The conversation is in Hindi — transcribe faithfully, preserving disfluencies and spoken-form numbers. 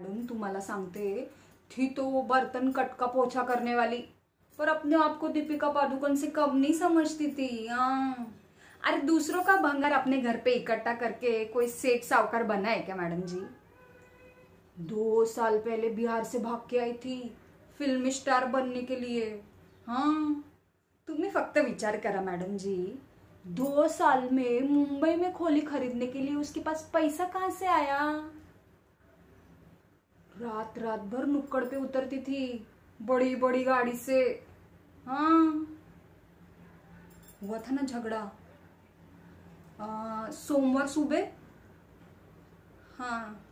मैडम तुम्हाला सांगते, थी तो वो बर्तन कटका पोछा करने वाली, पर अपने आप को दीपिका पादुकोण से कम नहीं समझती थी। हाँ, अरे दूसरों का भंगार अपने घर पे इकट्ठा करके कोई सेठ साहूकार बना है क्या मैडम जी? दो साल पहले बिहार से भाग के आई थी फिल्म स्टार बनने के लिए। हाँ, तुम्ही फक्त विचार करा मैडम जी, दो साल में मुंबई में खोली खरीदने के लिए उसके पास पैसा कहां से आया? रात रात भर नुक्कड़ पे उतरती थी बड़ी बड़ी गाड़ी से। हाँ, हुआ था ना झगड़ा आ, सोमवार सुबह। हाँ,